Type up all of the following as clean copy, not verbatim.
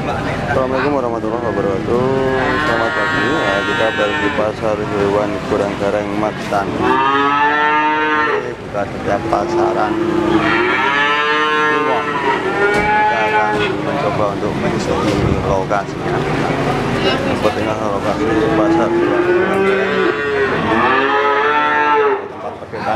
Assalamualaikum warahmatullahi wabarakatuh. Selamat pagi. Kita berada di pasar hewan Kurang Gareng Magetan. Buka setiap pasaran Kliwon. Kita akan mencoba untuk menyusuri lokasinya. Sepertinya lokasi pasar hewan Kurang Gareng. Tempat perketan.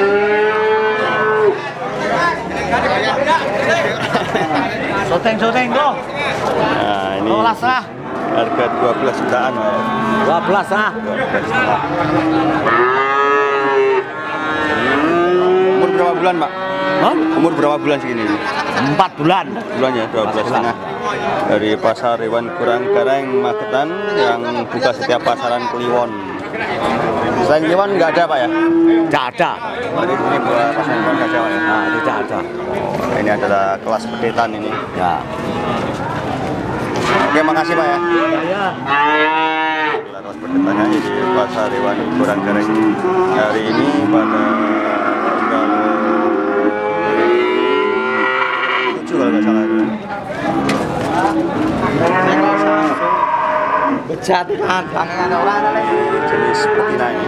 Soteng bro. Nah ini 12 lah. Harga 12 jutaan ya. 12 lah. 12 jutaan. Umur berapa bulan Pak? Hah? Umur berapa bulan segini? 4 bulan. Bulan ya, 12 setengah. Dari pasar hewan Kurang Gareng Magetan yang buka setiap pasaran Kliwon. Selain Kliwon nggak ada Pak ya? Tidak ada. Di sini buat pasaran Kliwon nggak ada Pak ya? Nah, tidak ada. Ini adalah kelas pedetan ini. Ya. Oke, makasih Pak ya. Ya. Kelas pedetannya di pasar hewan Kurang Gareng hari ini pada tanggal 7 kalau nggak salah itu. Bejat kan, tangan orang lagi. Jenis betina ini.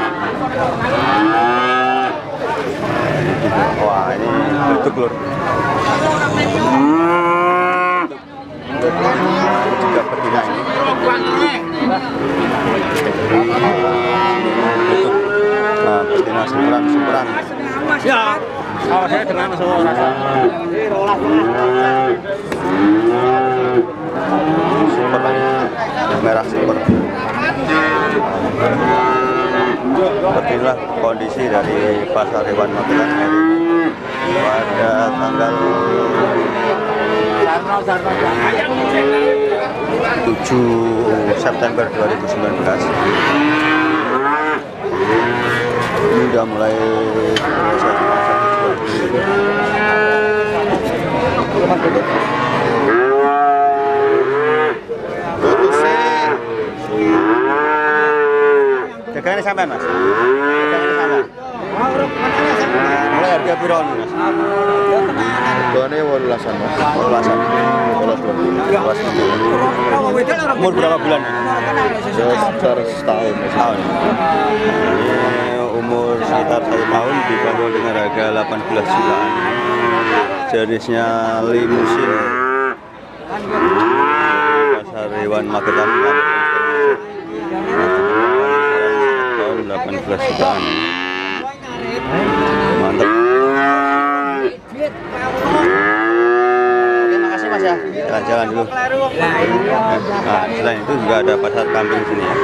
Wah, ini bentuk lur. Ini juga betina ini. Bentuk. Nah, betina semburan. Ya. Kalau saya dengan semua rasa. Super lagi. Merah super. Beginilah kondisi dari pasar hewan Magetan hari ini pada tanggal 7 September 2019. Ini udah mulai dagangannya sampean Mas? Dagangannya sampean? Mulai harga piro nih Mas? Harganya 18-an Mas. 18-an. 18. Umur berapa bulan ya? Sekitar setahun. Setahun. Ini umur sekitar 1 tahun dibanderol dengan harga 18 jutaan. Jenisnya limusin. Pasar hewan Magetan. 18 jutaan. Mantap. Oke, makasih Mas ya. Jalan-jalan dulu. Nah, selain itu juga ada pasar kambing sini ya.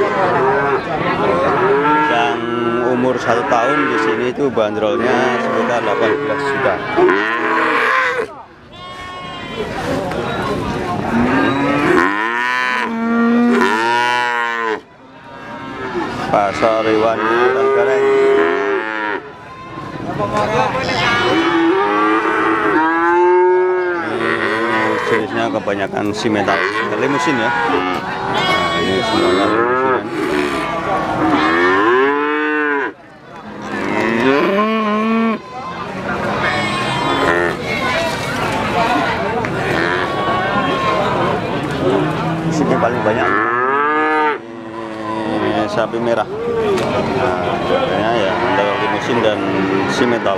Yang umur 1 tahun di sini itu bandrolnya sekitar 18 juta. Pasar hewan Kurang Gareng. Ini jenisnya kebanyakan simental, limusin ya. Nah, ini semuanya limusin. Di sini paling banyak sapi merah. Nah, katanya ya antara limusin dan simental.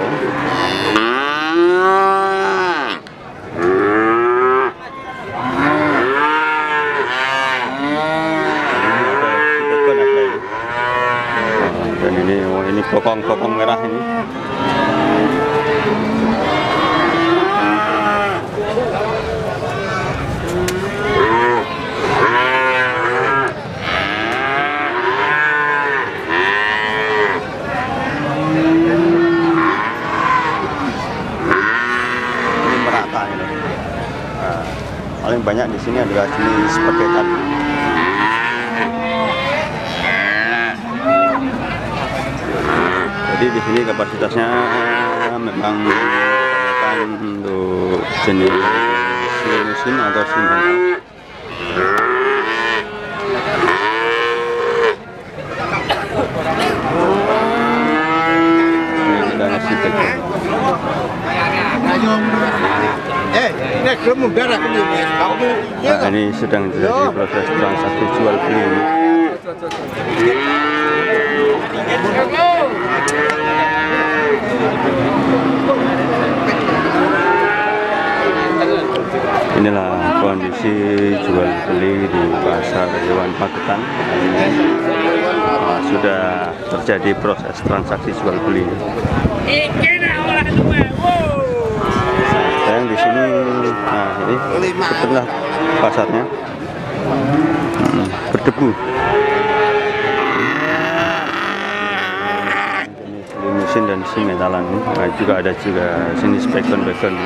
Dan ini bokong merah ini. Paling banyak di sini adalah jenis pedetan. Jadi di sini kapasitasnya memang kebanyakan untuk jenis limusin atau simental. Ini kita ngasih Nah, ini sedang terjadi proses transaksi jual beli ini. Inilah kondisi jual beli di pasar hewan Magetan. Sudah terjadi proses transaksi jual beli. Sayang di sini, nah ini setelah pasarnya berdebu. Limusin dan si metalan. Nah, juga ada jenis bacon.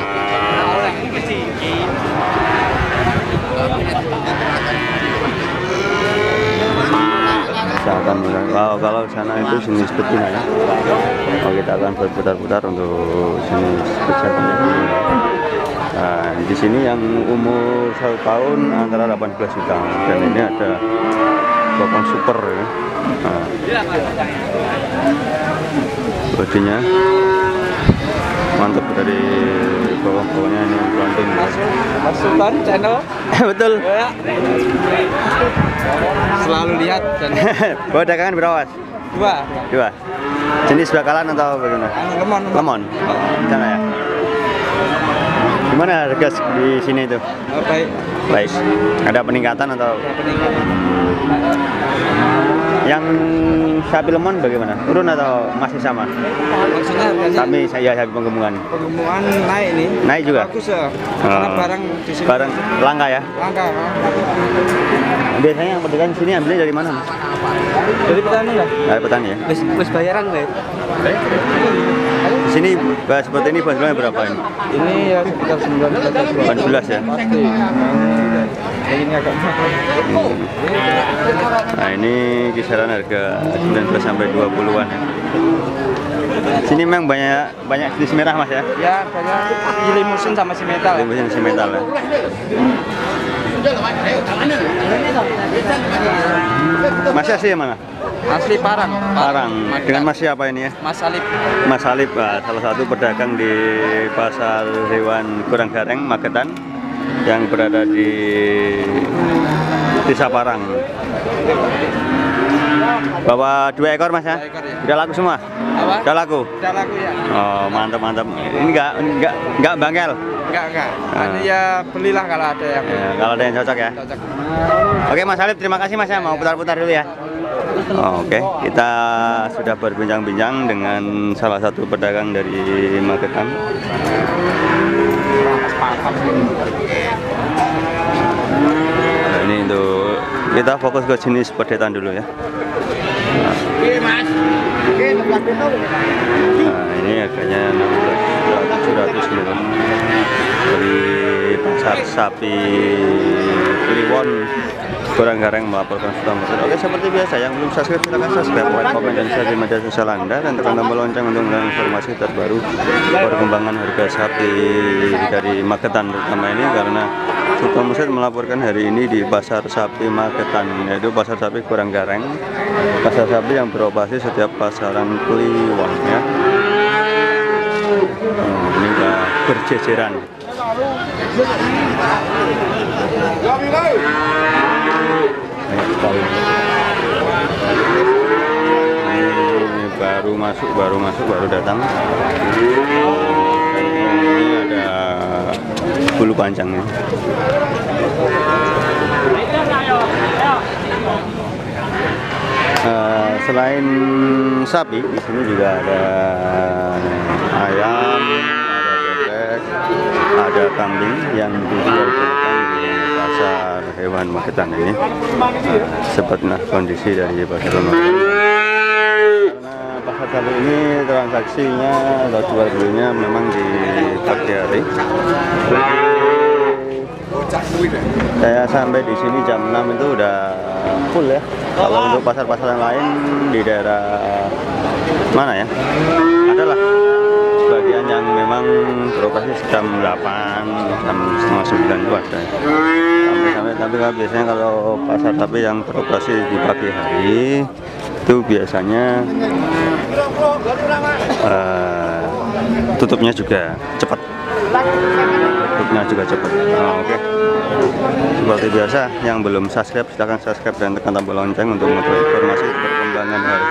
Kita akan mulai. Kalau sana itu jenis betina ya. Kita akan berputar-putar untuk jenis bejananya dulu. Nah, di sini yang umur 1 tahun antara 18 juta dan ini ada bokong super ya. Nah, bodinya mantap dari bawah-bawahnya ini blondin. Mas Sultan channel. Betul. Ya. Selalu lihat dan bawa dagangan berapa? Dua. Jenis bakalan atau bagaimana? Lemon. Sana ya. Gimana harga di sini itu? Baik. Ada peningkatan atau? Peningkatan. Yang sapi lemon bagaimana? Turun atau masih sama? Maksudnya harganya? Sapi penggemukan. Penggemukan naik nih. Naik juga? Bagus ya. Karena barang di sini. Barang langka ya? Langka. Biasanya yang pedagang sini ambilnya dari mana? Dari petani lah. Dari petani ya? Wis bayaran deh. Di sini seperti ini banjirnya berapa ini? Ini ya sekitar 19 ya? Pasti. Ini agak mahal. Nah ini kisaran harga 19 sampai 20-an ya. Sini memang banyak jenis merah mas ya? Ya banyak limusin sama si metal. Limusin si metal ya. Masih asli yang mana? Asli Parang. Parang. Dengan Mas siapa ini ya? Mas Salib. Mas Salib, salah satu pedagang di pasar hewan Kuranggareng Magetan yang berada di Desa Parang. Bawa 2 ekor mas ya? 2 ekor ya. Udah laku semua? Apa? Udah laku? Udah laku ya. Oh mantap. Ini enggak bangkel? Enggak. Ini ya belilah kalau ada yang. Ya, kalau ada yang cocok ya. Cocok. Oke Mas Salib, terima kasih mas ya. Mau putar-putar dulu ya. Oke, kita sudah berbincang-bincang dengan salah satu pedagang dari Magetan. Nah, ini untuk kita fokus ke jenis pedetan dulu ya. Nah, ini harganya 16.700 gitu. Dari pasar sapi Kliwon Kuranggareng melaporkan Sultan. Oke, seperti biasa yang belum subscribe silahkan subscribe, like, komen, dan share di media sosial Anda dan tekan tombol lonceng untuk mendapatkan informasi terbaru perkembangan harga sapi dari Magetan terutama ini karena Sultan Musyid melaporkan hari ini di pasar sapi Magetan, yaitu pasar sapi Kuranggareng, pasar sapi yang beroperasi setiap pasaran Kliwon ya. Ini udah berjejeran. Banyak sekali. Ini baru datang. Ini ada bulu panjangnya. Selain sapi, di sini juga ada ayam, ada bebek, ada kambing yang dijual di pasar hewan Magetan ini. Sepertilah kondisi dari pasar hewan Magetan. Karena pasar sapi ini transaksinya atau jual belinya memang di pagi hari. Saya sampai di sini jam 6 itu udah full ya. Kalau untuk pasar-pasar yang lain di daerah mana ya? Adalah sebagian yang memang beroperasi jam 8, jam setengah 9 itu ada. Tapi biasanya kalau pasar sapi yang beroperasi di pagi hari itu biasanya tutupnya juga cepat. grupnya juga cepat. Oke. Seperti biasa, yang belum subscribe silahkan subscribe dan tekan tombol lonceng untuk mengetahui informasi perkembangan harga